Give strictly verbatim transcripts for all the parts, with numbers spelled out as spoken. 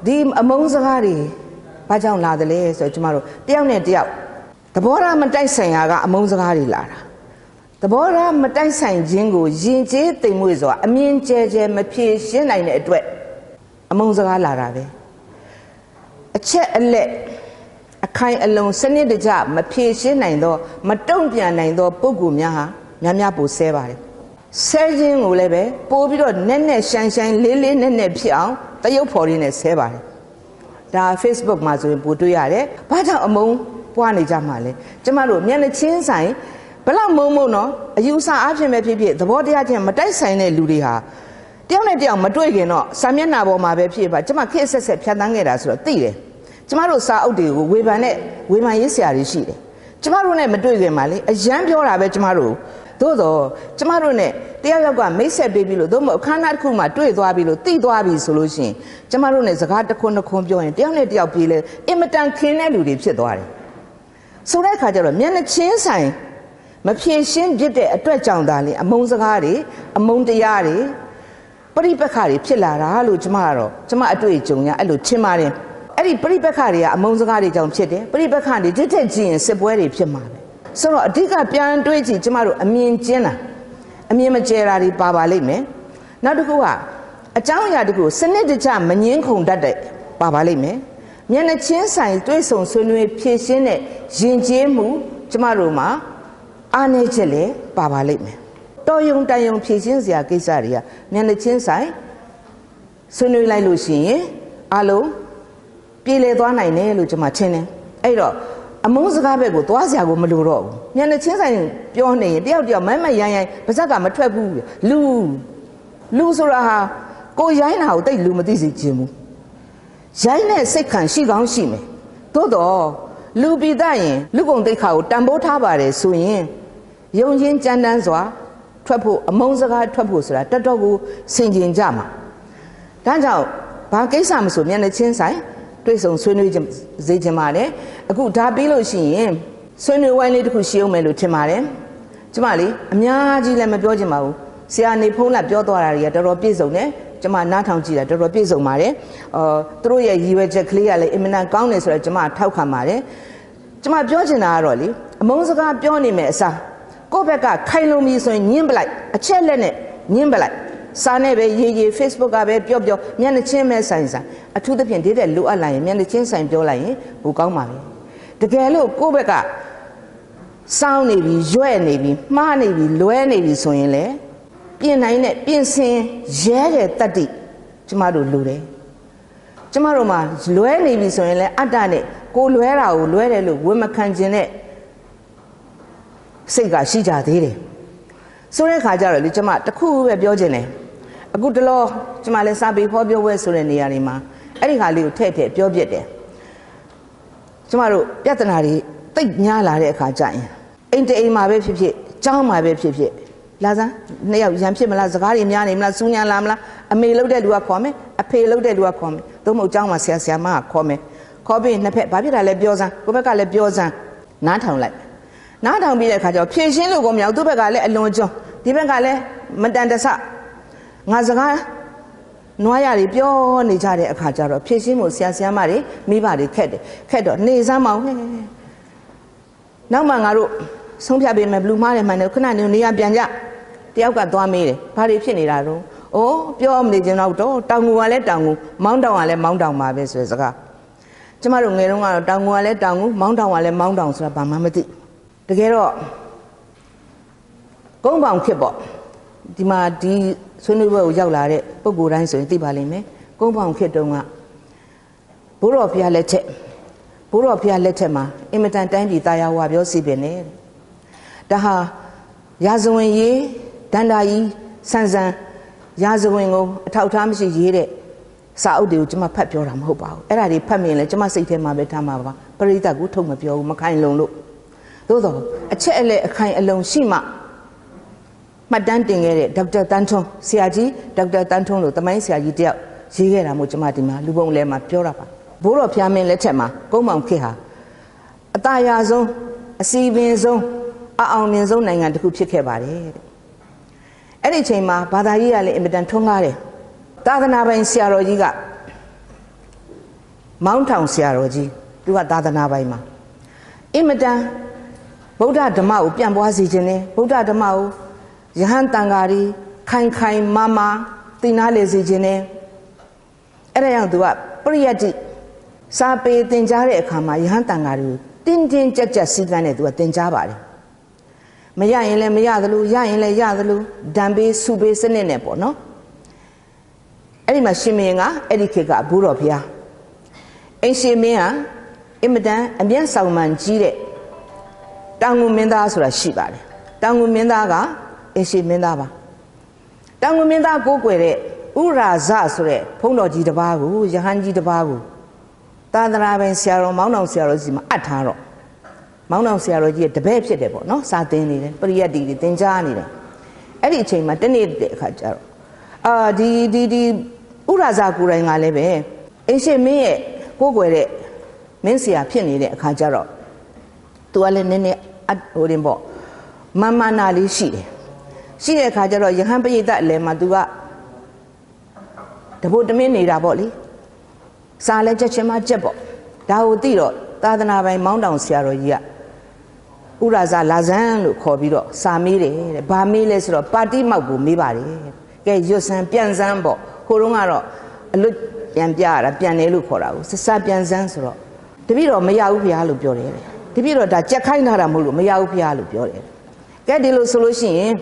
ဒီအမုန်းစကားတွေဘာကြောင့်လာတယ်လဲဆိုတော့ကျမတို့တယောက်နဲ့တယောက်သဘောထားမတိုက်ဆိုင်ရာကအမုန်းစကားတွေလာတာသဘောထားမတိုက်ဆိုင်ခြင်းကိုယဉ်ကျေးသိမ်မွေ့စွာအမြင်ကျဲကျဲမဖြေရှင်းနိုင်တဲ့အတွက်အမုန်းစကားလာတာပဲအချက်အလက်အခိုင်အလုံစနစ်တကျမဖြေရှင်းနိုင်သောမတုံ့ပြန်နိုင်သောပုဂ္ဂိုလ်များဟာများများပိုဆဲပါတယ်ဆဲခြင်းကိုလည်းပဲပို့ပြီးတော့နက်နက်ရှိုင်းရှိုင်းလေးလေးနက်နက်ဖြစ်အောင်တရုပ်ဖော်ရင်းနဲ့ဆဲပါတယ်ဒါ Facebook မှာဆိုရင်ပို့တွေ့ရတယ်ဘာကြောင့်အမုန်းပွားနေကြမှာလဲကျမတို့မျက်နှာချင်းဆိုင်ဘလောက်မုံမုံနော်အယူဆအားဖြင့်ပဲဖြစ်ဖြစ်သဘောတရားချင်းမတိုက်ဆိုင်တဲ့လူတွေဟာတယောက်နဲ့တယောက်မတွေ့ခင်တော့စာမျက်နှာပေါ်မှာပဲဖြစ်ပါကျမခေတ်ဆက်ဆက်ဖြတ်သန်းခဲ့တာဆိုတော့သိတယ်ကျမတို့စာအုပ်တွေကိုဝေဖန်နဲ့ဝေဖန်ရေးဆရာတွေရှိတယ်ကျမတို့နဲ့မတွေ့ခင်မှာလေအရန်ပြောတာပဲကျမတို့သို့တော့ကျမတို့နဲ့တယောက်ယောက်ကမိတ်ဆက်ပေးပြီးလို့သို့မဟုတ်အခမ်းအနားတစ်ခုမှတွေ့သွားပြီးလို့သိသွားပြီဆိုလို့ရှိရင်ကျမတို့နဲ့စကားတစ်ခွန်းတစ်ခွန်းပြောရင်တယောက်နဲ့တယောက်ပြေးလဲအင်မတန်ခင်းတဲ့လူတွေဖြစ်သွားတယ်ဆိုတဲ့အခါကျတော့မျက်နှာချင်းဆိုင်မဖြေရှင်းဖြစ်တဲ့အတွက်ကြောင့်သာလေအမုန်းစကားတွေအမုန်းတရားတွေပရိပက္ခတွေဖြစ်လာတာလို့ကျမကတော့ကျမအတွေ့အကြုံရအဲ့လိုထင်ပါတယ်အဲ့ဒီပရိပက္ခတွေကအမုန်းစကားတွေကြောင့်ဖြစ်တယ်ပရိပက္ခတွေတစ်ထက်ကြည့်ရင်စစ်ပွဲတွေဖြစ်မှာပဲဆိုတော့အဓိကပြန်တွေးကြည့်ကျမတို့အမြင်ကျင်းတာအမြင်မကျဲတာတွေပါပါလိမ့်မယ်နောက်တစ်ခုကအကြောင်းအရာတစ်ခုစနစ်တကျမငင်းခုန်တတ်တဲ့ပါပါလိမ့်မယ်မျက်နှာချင်းဆိုင်တွေးဆုံဆွေးနွေးဖြည့်ရှင်းတဲ့ယဉ်ကျေးမှုကျမတို့မှာအားနည်းချက်လည်းပါပါလိမ့်မယ်တော်ယုံတန်ယုံဖြည့်ရှင်းစရာကိစ္စတွေကမျက်နှာချင်းဆိုင်ဆွေးနွေးလိုက်လို့ရှိရင်အလုံးပြေလည်သွားနိုင်တယ်လို့ကျွန်မထင်တယ်အဲ့တော့အမုန်းစကားဘက်ကိုသွားစရာကိုမလိုတော့ဘူးမျက်နှာချင်းဆိုင်ပြောနေရင်တယောက်တယောက်မမ်းမရိုင်းရိုင်းပါဇက်ကမထွက်ဘူးလူလူဆိုတာဟာကိုရိုင်းတာကိုတိတ်လူမသိစေချင်ဘူးရိုင်းတဲ့စိတ်ခံရှိကောင်းရှိမယ်သို့တော့လူပိသရင်လူကုန်တိတ်ခါကိုတန်ဖိုးထားပါတယ်ဆိုရင်ယုံချင်းကြမ်းတမ်းစွာထွက်ဖို့အမုန်းစကားထွက်ဖို့ဆိုတာတော်တော်ကိုဆင်ခြင်ကြမှာဒါကြောင့်ဘာကိစ္စမဆိုမျက်နှာချင်းဆိုင်တွေ့ဆုံဆွေးနွေးစေချင်ပါတယ်အခုဒါပြီးလို့ရှိရင်ဆွေးနွေးဝိုင်းလေးတစ်ခုရှိအောင်မယ်လို့ထင်ပါတယ်ကျမလေးအများကြီးလည်းမပြောချင်ပါဘူးဆရာနေဖုံးလက်ပြောသွားတာတွေကတော်တော်ပြည့်စုံတယ်ကျမနားထောင်ကြည့်တာတော်တော်ပြည့်စုံပါတယ်အော်သူတို့ရဲ့ရည်ရွယ်ချက်ကလေးကလည်းအင်မတန်ကောင်းတယ်ဆိုတော့ကျမထောက်ခံပါတယ်ကျမပြောချင်တာကတော့လေအမုန်းစကားပြောနေမယ်အစားကိုယ့်ဘက်ကခိုင်လုံပြီဆိုရင်ညှင်းပလိုက်အချက်လက်နဲ့ညှင်းပလိုက်စာနဲ့ပဲရေးရေး Facebook ကပဲပြောပြောမျက်နှာချင်းပဲဆိုင်ဆိုင်အထူးသဖြင့်ဒီတဲ့လိုအပ်လာရင်မျက်နှာချင်းဆိုင်ပြောလိုက်ရင်ဘူကောင်းပါပဲတကယ်လို့ကိုယ့်ဘက်ကစောင်းနေပြီရွဲ့နေပြီမှားနေပြီလွဲနေပြီဆိုရင်လေပြင်နိုင်တဲ့ပြင်ဆင်ရဲတဲ့တတ္တိကျမတို့လိုတယ်ကျမတို့မှာလွဲနေပြီဆိုရင်လေအတ္တနဲ့ကိုလွဲတာကိုလွဲတယ်လို့ဝေမခံခြင်းနဲ့စိတ်ကရှိကြသေးတယ်ဆိုတဲ့ခါကျတော့လေကျမတခုပဲပြောချင်တယ်အခုတလောကျမလည်းစာပေဖော်ပြောဝဲဆိုတဲ့နေရာတွေမှာအဲ့ဒီခါလေးကိုထည့်ထည့်ပြောပြတယ်ကျမတို့ပြဿနာတွေတိတ်များလာတဲ့အခါကျရင်အိမ်တအိမ်မှာပဲဖြစ်ဖြစ်ကျောင်းမှာပဲဖြစ်ဖြစ်လာစမ်းနှစ်ယောက်ရန်ဖြစ်မလားစကားတွေများနေမလားစူးညံလာမလားအမေလှုပ်တဲ့လူကခေါ်မယ်အဖေလှုပ်တဲ့လူကခေါ်မယ်သို့မဟုတ်ကျောင်းမှာဆရာဆရာမကခေါ်မယ်ခေါ်ပြီးနှစ်ဖက်ဘာဖြစ်တာလဲပြောစမ်းကိုယ့်ဘက်ကလည်းပြောစမ်းနားထောင်လိုက်နားထောင်ပြီးတဲ့အခါကျတော့ဖြည့်ရှင်းလို့ကိုမရဘူးသူ့ဘက်ကလည်းအလွန်ကျွန်းဒီဘက်ကလည်းမတန်တဆငါစကားနွားရတွေပြောနေကြတဲ့အခါကျတော့ဖြည့်ရှင်းမှုဆရာဆရာမတွေမိဘတွေခက်တယ်ခက်တော့နေစမ်းမအောင်ဟဲ့နောက်မှငါတို့ဆုံးဖြတ်ပေးမယ်ဘလူးမားတယ်မှန်တယ်ခဏနေနေရပြန်ကြတယောက်ကသွားမေးတယ်ဘာတွေဖြစ်နေတာတော့အိုးပြောမနေချင်တော့တော့တောင်ငူကလည်းတောင်ငူမောင်းတောင်ကလည်းမောင်းတောင်ပါပဲဆိုတဲ့စကားကျမတို့ငယ်တုန်းကတော့တောင်ငူကလည်းတောင်ငူမောင်းတောင်ကလည်းမောင်းတောင်ဆိုတာဘာမှမသိတကယ်တော့ကုန်းပေါင်ခစ်ပေါ့ဒီမှာဒီဆွေးနွေးပွဲကိုရောက်လာတဲ့ပုဂ္ဂိုလ်တိုင်းဆိုရင်သိပါလိမ့်မယ်ကုန်းပေါင်ခစ်တုန်းကဘိုးတော်ဖျားလက်ထက်ဘိုးတော်ဖျားလက်ထက်မှာအင်မတန်တိုင်းပြည်တာယာဝါပြောစီပင်နေဒါဟာရာဇဝင်ရေးဒန္တာကြီးဆန်းဆန်းရာဇဝင်ကိုအထောက်အထားမရှိရေးတဲ့စာအုပ်တွေကိုကျွန်မဖတ်ပြောတာမဟုတ်ပါဘူးအဲ့ဒါတွေဖတ်မြင်လဲကျွန်မစိတ်ထဲမှာပဲထားမှာပါပရိသတ်ကိုထုတ်မပြောဘူးမခိုင်လုံလို့သို့တော့အချက်အလက်အခိုင်အလုံရှိမှမှတ်တမ်းတင်ခဲ့တဲ့ဒေါက်တာတန်းထွန်းဆရာကြီးဒေါက်တာတန်းထွန်းလို့တမိုင်းဆရာကြီးတယောက်ရေးခဲ့တာမို့ကျွန်မဒီမှာလူပုံလဲမှာပြောတာပါဘိုးတော်ဖျားမင်းလက်ထက်မှာကုန်းမောင်ခေတ်ဟာအသာရဆုံးအစီပင်ဆုံးအအောင်မြင်ဆုံးနိုင်ငံတစ်ခုဖြစ်ခဲ့ပါတယ်တဲ့အဲ့ဒီချိန်မှာဘာသာရေးကလည်းအင်မတန်ထွန်းကားတယ်သာသနာပိုင်ဆရာတော်ကြီးကမောင်းထောင်ဆရာတော်ကြီးသူကသာသနာပိုင်မှာအင်မတန်ဗုဒ္ဓဓမ္မကိုပြန်ပွားစေခြင်းနဲ့ဗုဒ္ဓဓမ္မကိုယဟန်တန်ဃာတွေခိုင်ခိုင်မာမာသိနာလေစေခြင်းနဲ့အဲ့ဒါကြောင့်သူကပရိယတ္တိစာပေသင်ကြားတဲ့အခါမှာယဟန်တန်ဃာတွေကိုတင်းတင်းကြပ်ကြပ်စည်းကမ်းနဲ့သူကသင်ကြားပါတယ်မရရင်လည်းမရသလိုရရင်လည်းရသလိုဓာန်ပေးစုပေးစနစ်နဲ့ပေါ့နော်အဲ့ဒီမှာရှင်မင်းကအဲ့ဒီခေတ်ကဘုရောဘုရားအင်းရှင်မင်းကအင်မတန်အမျက်ဆောင်မှန်ကြီးတဲ့တောင်ငူမင်းသားဆိုတာရှိပါတယ်တောင်ငူမင်းသားကအင်းရှင်မင်းသားပါတောင်ငူမင်းသားကိုးကွယ်တဲ့ဥရာဇဆိုတဲ့ဘုန်းတော်ကြီးတစ်ပါးကိုယဟန်ကြီးတစ်ပါးကိုသာသနာပိုင်ဆရာတော်မောင်းတော်ဆရာတော်ကြီးမှာအပ်ထားတော့မောင်းတော်ဆရာတော်ကြီးရဲ့တပည့်ဖြစ်တယ်ပေါ့နော်စာသင်နေတယ်ပရိယတ်တီတွေသင်ကြားနေတယ်အဲ့ဒီအချိန်မှာတနေ့တဲ့အခါကျတော့အာဒီဒီဒီဥရာဇကိုယ်တိုင်ကလည်းပဲအင်းရှင်မင်းရဲ့ကိုးကွယ်တဲ့မင်းဆရာဖြစ်နေတဲ့အခါကျတော့သူကလည်းနည်းနည်းအဟိုတင်ပေါ့မမနာလေးရှိတယ်ရှိတဲ့အခါကျတော့ယဟန်ပရိသတ်အလယ်မှာသူကတဘုတ်တမင်းနေတာပေါ့လေစာလဲချက်ချင်းမှချက်ပေါ့ဒါကိုသိတော့သာသနာပိုင်မောင်းတောင်ဆရာတော်ကြီးကဥရာဇလာဇန်လို့ခေါ်ပြီးတော့စာမေးတယ်တဲ့ဘာမေးလဲဆိုတော့ပါတိမောက်ကိုမေးပါတယ်ကဲရွတ်စမ်းပြန်စမ်းပေါ့ဟိုတုန်းကတော့အလွတ်ပြန်ပြရတာပြန်တယ်လို့ခေါ်တာကိုစစပြန်စမ်းဆိုတော့တပည့်တော်မရဘူးဗျာလို့ပြောတယ်တပည့်တော်ဒါကြက်ခိုင်းထားတာမဟုတ်လို့မရဘူးဗျာလို့ပြောတယ်ကဲဒီလိုဆိုလို့ရှိရင်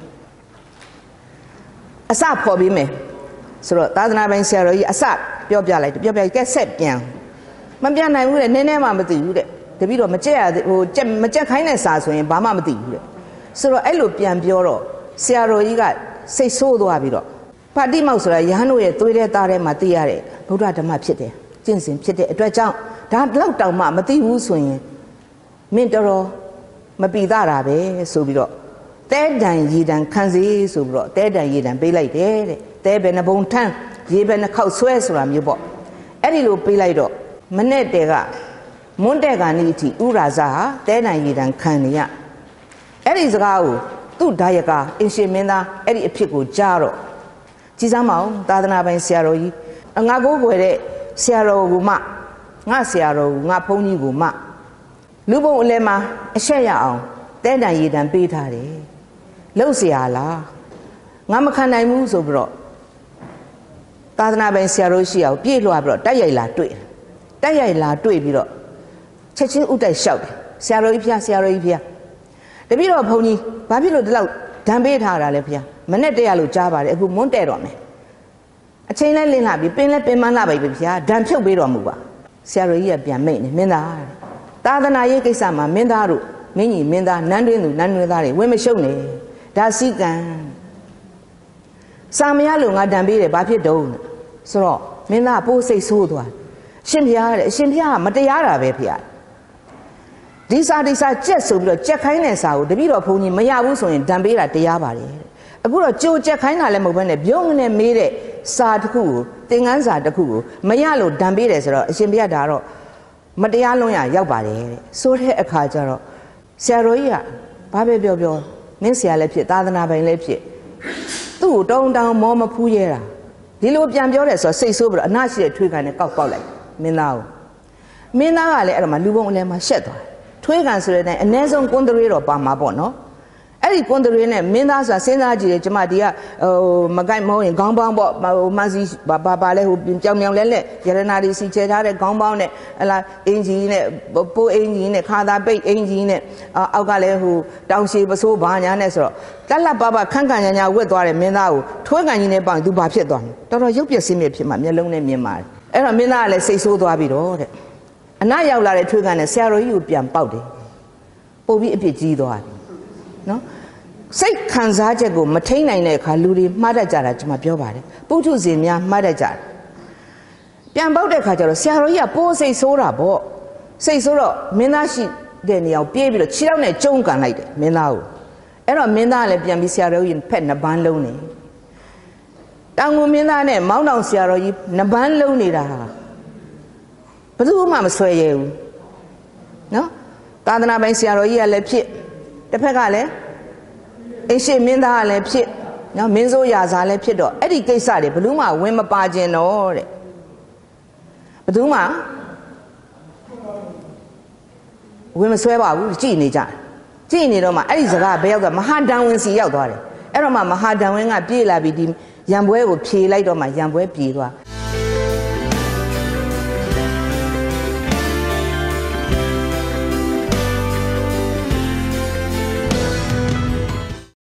အစဖော်ပြီးမယ်ဆိုတော့သာသနာပိုင်ဆရာတော်ကြီးအစပြောပြလိုက်တယ်ပြောပြကဲဆက်ပြန်မပြန်နိုင်ဘူးတဲ့နည်းနည်းမှမသိဘူးတဲ့တပည့်တော်မကြက်ရဟိုကြက်မကြက်ခိုင်းတဲ့စာဆိုရင်ဘာမှမသိဘူးတဲ့ဆိုတော့အဲ့လိုပြန်ပြောတော့ဆရာတော်ကြီးကစိတ်ဆိုးသွားပြီးတော့ပါတိမောက်ဆိုတာယဟန်တို့ရဲ့သွေးတဲ့သားထဲမှာသိရတဲ့ဗုဒ္ဓဓမ္မဖြစ်တယ်ကျင့်စဉ်ဖြစ်တဲ့အတွက်ကြောင့်ဒါလောက်တောင်မှမသိဘူးဆိုရင်မင်းတော်တော်မပီတာတာပဲဆိုပြီးတော့တဲတန်ရေတန်ခံစီဆိုပြီးတော့တဲတန်ရေတန်ပေးလိုက်တယ်တဲ့တဲဘယ်နှဘုံထမ်းရေဘယ်နှခေါက်ဆွဲဆိုတာမျိုးပေါ့အဲ့ဒီလိုပေးလိုက်တော့မနဲ့တဲကမွန်းတဲ့ကနေအထိဥရာဇဟာတဲတန်ရေတန်ခံနေရအဲ့ဒီစကားကိုသူ့ဒါယကအင်ရှင်မင်းသားအဲ့ဒီအဖြစ်ကိုကြားတော့ကြည်စမ်းမအောင်သာသနာပိုင်ဆရာတော်ကြီးငါကိုးကွယ်တဲ့ဆရာတော်ကိုမှငါဆရာတော်ကိုငါဘုန်းကြီးကိုမှလူပုံအလဲမှာအရှက်ရအောင်တဲတန်ရေတန်ပေးထားတယ်လှုပ်เสียလားငါမခံနိုင်ဘူးဆိုပြီးတော့သာသနာပိုင်ဆရာတော်ရှိအောင်ပြေးလွှားပြီးတော့တိုက်ရိုက်လာတွေ့တိုက်ရိုက်လာတွေ့ပြီးတော့ချက်ချင်းဥတိုက်လျှောက်တယ်ဆရာတော်ကြီးဖျားဆရာတော်ကြီးဖျားတပည့်တော်ဘုန်းကြီးဘာဖြစ်လို့ဒီလောက်ဒဏ်ပေးထားတာလဲဖျားမနဲ့တရလို့ကြားပါတယ်အခုမွန်းတဲ့တော့မယ်အချိန်လဲလင်းလာပြီပင်လဲပင်မလာပါပြီဖျားဒဏ်ဖြုတ်ပေးတော်မူပါဆရာတော်ကြီးကပြန်မိတ်နေမင်းသားသာသနာရေးကိစ္စမှာမင်းသားတို့မင်းကြီးမင်းသားနန်းတွင်းသူနန်းတွင်းသားတွေဝင်မရှုံနဲ့ဒါစီကံစာမရလို့ငါတံပေးတယ်ဘာဖြစ်တုံးဆိုတော့မင်းသားပိုးစိတ်ဆိုးသွားရှင်ဖျားတဲ့အရှင်ဖျားကမတရားတာပဲဖျားဒီစာဒီစာကြက်ဆိုပြီးတော့ကြက်ခိုင်းတဲ့စာကိုတပည့်တော်ဘုန်းကြီးမရဘူးဆိုရင်တံပေးတာတရားပါတယ်အခုတော့ကြိုကြက်ခိုင်းတာလည်းမဟုတ်ဘဲနဲ့ပြုံးနဲ့မေးတဲ့စာတစ်ခုကိုသင်ခန်းစာတစ်ခုကိုမရလို့တံပေးတယ်ဆိုတော့အရှင်ဖျားဒါတော့မတရားလုံးရရောက်ပါတယ်တဲ့ဆိုတဲ့အခါကျတော့ဆရာတော်ကြီးကဘာပဲပြောပြောမင်းဆရာလည်းဖြစ်သာသနာပိုင်လည်းဖြစ်သူ့ကိုတောင်းတောင်းမောမဖူးရဲတာဒီလိုပြန်ပြောတယ်ဆိုတော့စိတ်ဆိုးပြီးတော့အနာရှိတဲ့ထွေးကန်နဲ့ကောက်ပေါက်လိုက်မင်းသားကိုမင်းသားကလည်းအဲ့တော့မှလူပုံအလဲမှာရှက်သွားထွေးကန်ဆိုတဲ့အတိုင်းအ ਨੇ ဆုံးကွန်တရေတော့ပါမှာပေါ့နော်အဲ့ဒီကွန်တရေနဲ့မင်းသားဆိုတာစဉ်းစားကြည့်တယ်ကျမဒီကဟိုမကိုက်မဟုတ်ရင်ခေါင်းပေါင်းပေါ့ဟိုမန်းစီဘာဘာလဲဟိုကြောင်မြောင်လဲလဲရတနာတွေစီချဲထားတဲ့ခေါင်းပေါင်းနဲ့ဟလာအင်ဂျီနဲ့ပိုးအင်ဂျီနဲ့ခါသာပိတ်အင်ဂျီနဲ့အောက်ကလည်းဟိုတောင်ရှည်ပစိုးဘာညာနဲ့ဆိုတော့တက်လက်ပပခန့်ခန့်ညာညာဝက်သွားတယ်မင်းသားကိုထွေးကန်ကြီးနဲ့ပေါင်သူဘာဖြစ်သွားလဲတော်တော်ရုပ်ပြက်စင်းမြဖြစ်မှမျက်လုံးနဲ့မြင်ပါတယ်အဲ့တော့မင်းသားကလည်းစိတ်ဆိုးသွားပြီတော့တဲ့အနရောက်လာတဲ့ထွေးကန်နဲ့ဆရာတော်ကြီးကိုပြန်ပေါက်တယ်ပို့ပြီးအပြစ်ကြီးသွားပြီနော်စိတ်ခံစားချက်ကိုမထိန်နိုင်တဲ့အခါလူတွေမှားတတ်ကြတာကျွန်မပြောပါတယ်ပုထုဇဉ်များမှားတတ်ကြတယ်ပြန်ပေါက်တဲ့အခါကျတော့ဆရာတော်ကြီးကပိုးစိတ်ဆိုးတာပေါ့စိတ်ဆိုးတော့မင်းသားရှိတဲ့နေရာကိုပြေးပြီးတော့ခြေထောက်နဲ့ကျုံကန်လိုက်တယ်မင်းသားကိုအဲ့တော့မင်းသားကလည်းပြန်ပြီးဆရာတော်ကြီးဖက်နှစ်ပန်းလုံးနေတောင်ငူမင်းသားနဲ့မောင်းတောင်ဆရာတော်ကြီးနှစ်ပန်းလုံးနေတာဟာဘယ်သူမှမဆွဲရဘူးနော်သာသနာပိုင်ဆရာတော်ကြီးကလည်းဖြစ်တစ်ဖက်ကလည်းအရှိမင်းသားကလည်းဖြစ်နော်မင်းစိုးရာဇာလည်းဖြစ်တော့အဲ့ဒီကိစ္စတွေဘယ်လို့မှဝင်မပါခြင်းတော့တဲ့ဘယ်သူမှဝင်မဆွဲပါဘူးကြည်နေကြကြည်နေတော့မှအဲ့ဒီစကားဘယ်ရောက်သွားမဟာတန်ဝင်စီရောက်သွားတယ်အဲ့တော့မှမဟာတန်ဝင်ကပြေးလာပြီးဒီရံပွဲကိုဖြေလိုက်တော့မှရံပွဲပြေးသွား